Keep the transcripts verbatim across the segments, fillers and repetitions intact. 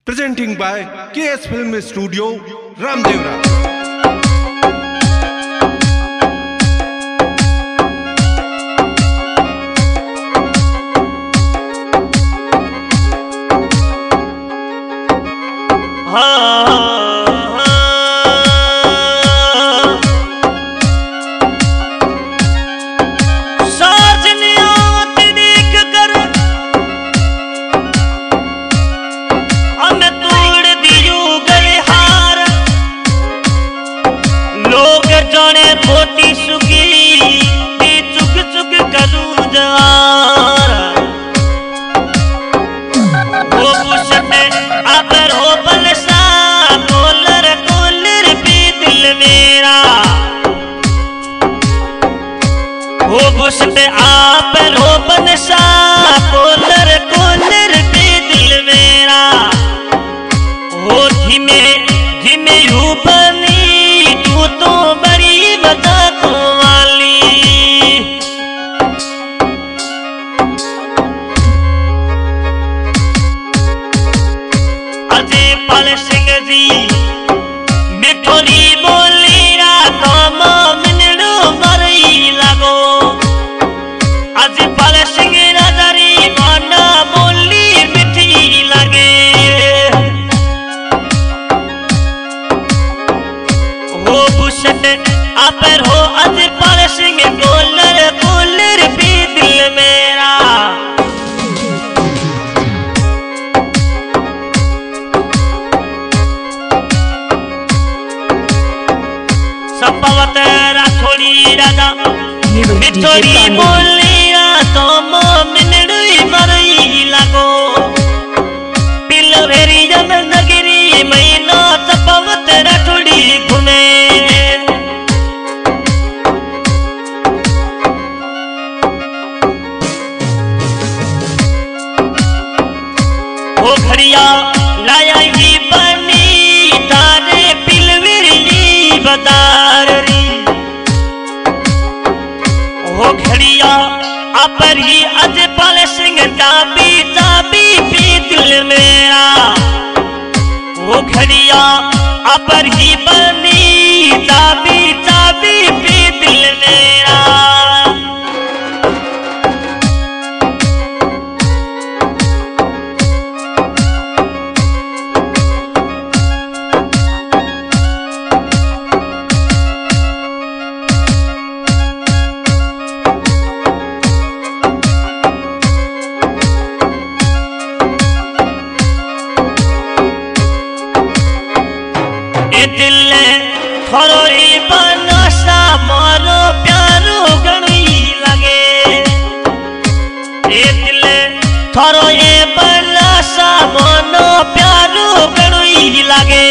Presenting by K S Film Studio, Ramdevra. मोटी सुगी चुक चुक करूं जवारा वो बुशते आपर हो बलसा कोलर कोलर भी दिल मेरा वो बुशते आपर हो बलसा कोलर कोलर भी दिल मेरा वो धीमे धीमे यूं बनी तू तो बड़ी वाली अजय पाल सिंह जी मिठोरी बोली रात मिनड़ो मरई लगो अजय पाल सिंह राजारी माना बोली मिठी लगे वो बुशट आपर हो अजय पाल सिंह कोलर कोलर भी दिल मेरा सपवत राठौड़ी राजा मिठोरी बोली तो मिनड़ी मरई लगो पिल भेरी जब नगरी महीना सपवत राठौड़ी घूमे घड़िया लाया ही बनी तारे पिलवरी बदारी वो घड़िया अपर ही अजय पाल सिंह चाबी चाबी भी दिल मेरा वो घड़िया अपर ही बनी चाबी चाबी भी दिल मेरा दिल थोरो ही बनसा मारो प्यारो गणी लगे ए दिल थोरो ये बनसा मानो प्यारो गणी लगे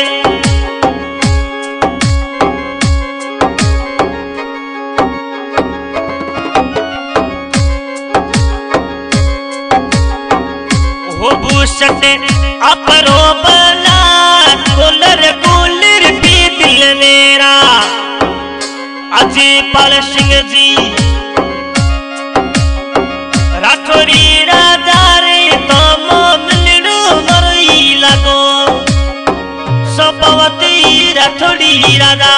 वो बुशटे अपरो बला कोलर कोलर भी दिल मेरा अजय पाल सिंह जी राठौड़ी राजा रे तो मिलड़ो मरई लगो सपवती राठौड़ी राजा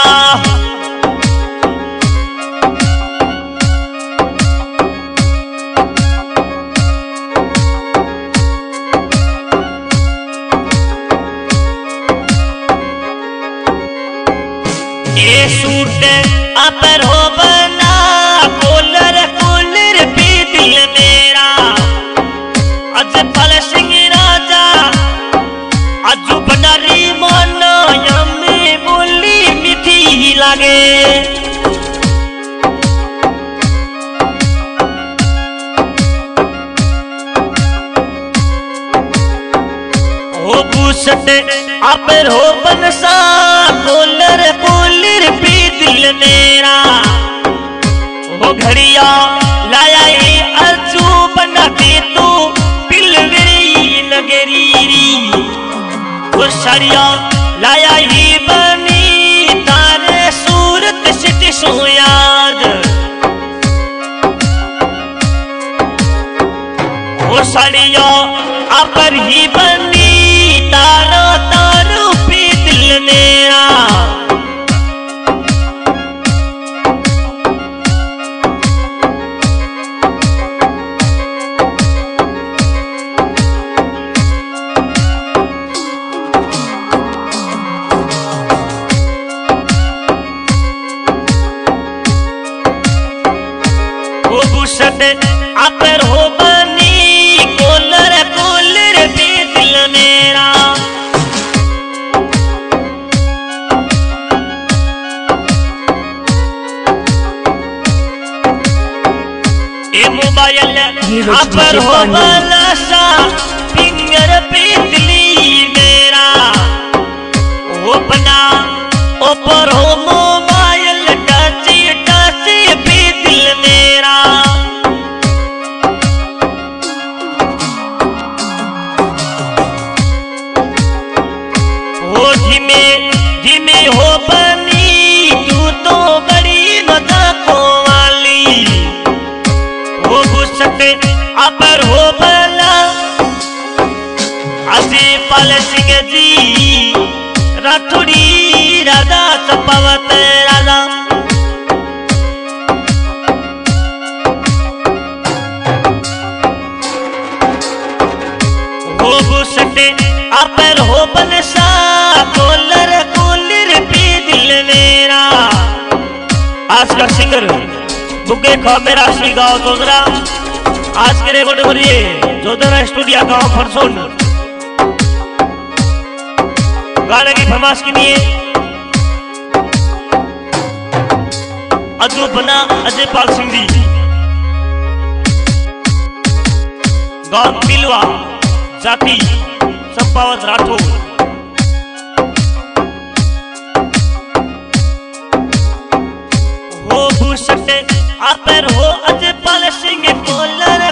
ये सूट अपर हो बना कोलर कोलर भी दिल मेरा अजय पाल सिंह राजा अजू भंडारी मानो यम्मे बोली मिठी लगे हो बुशट अपर हो बनसा कोलर कोलर भी दिल मेरा वो घड़िया लाया ही अर्जू बना के तू पिलवरी नगरी वो साड़िया लाया ही बनी तारे सूरत सिटी सो याद वो साड़िया अपर ही बनी तारा नीरज अपर हो पांडे। बलसा फिंगर पितली मेरा वो बना ऊपर हो मोबाइल टच टच भी दिल मेरा वो धीमे धीमे हो बनी तू तो बड़ी मजाकों वाली वो बुसटे अपर हो बला अजी पाल सिंह जी राठौड़ी राजा चपावत राजा वो बुसटे अपर हो बनसा कोलर कोलर भी दिल मेरा। आज का सिंगर बुके खा मेरा श्री गाँव दोदरा आज के रिकॉर्ड करिए जोधरा स्टूडियो गाँव फरसोन गाने की फरमाश के लिए अजू बना अजय पाल सिंह जी गाँव पिलवा जाति संपावत राठौर हो भूषटे अपर हो अजय पाल सिंह कोलर